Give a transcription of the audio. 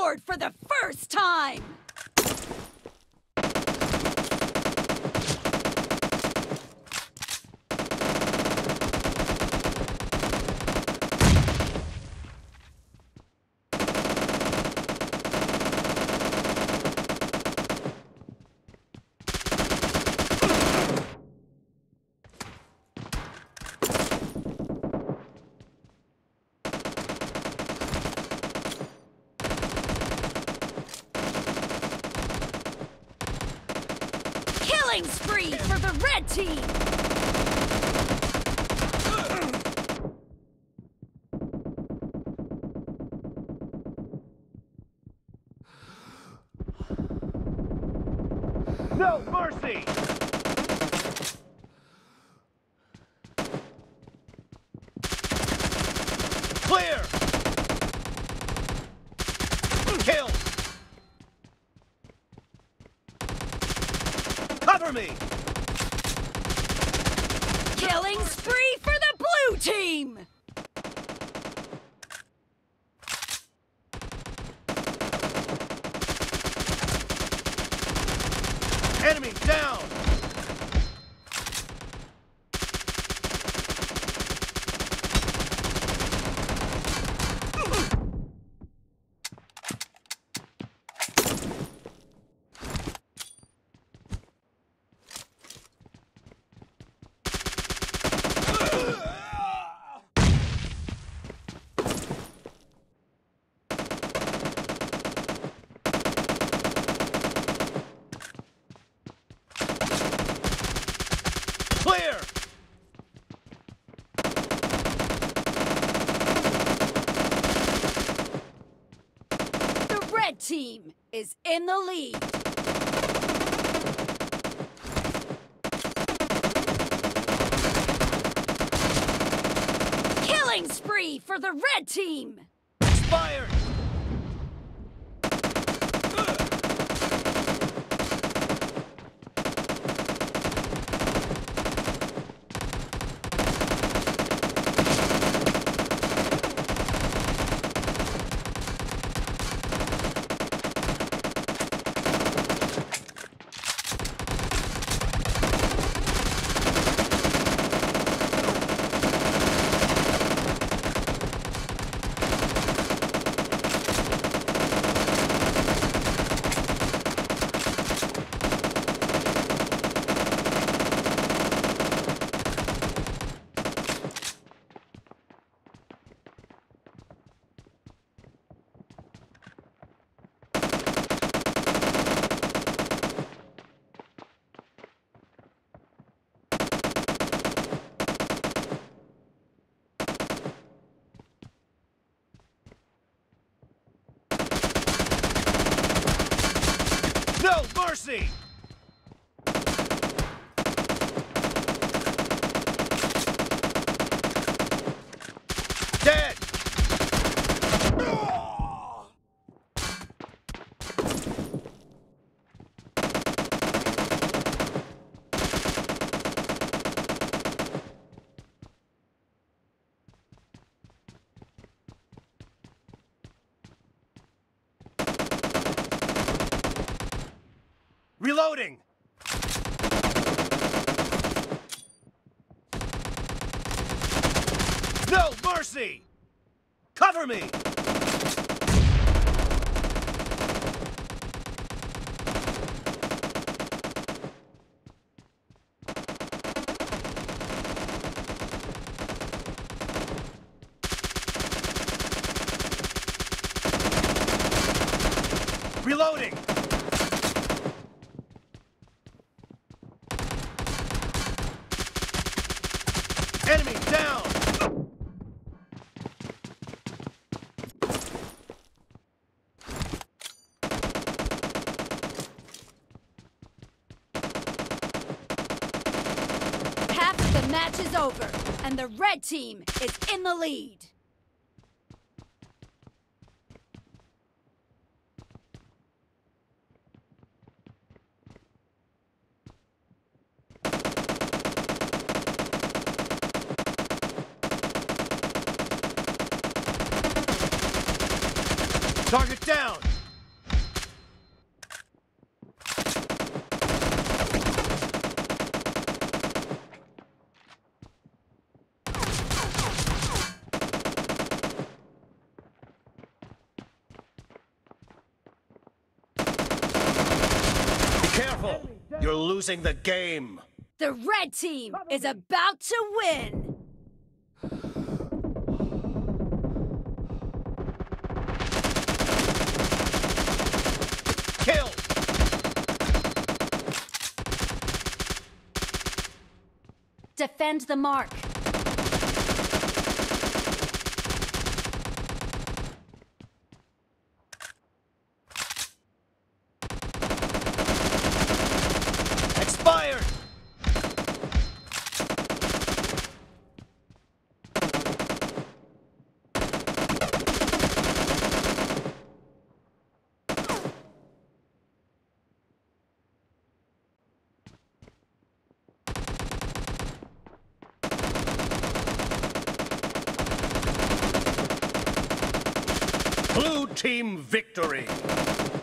board for the first time! Killing spree for the red team! No mercy! Clear! Kill! Cover me! Killing spree for the blue team! Enemy down! Clear! The red team is in the lead. Killing spree for the red team! Expired! No mercy! Dead! Reloading! No mercy! Cover me! Reloading! Enemy down! Half of the match is over, and the red team is in the lead. Target down! careful! You're losing the game! The red team is about to win! Kill! Defend the mark. Expired! Blue team victory!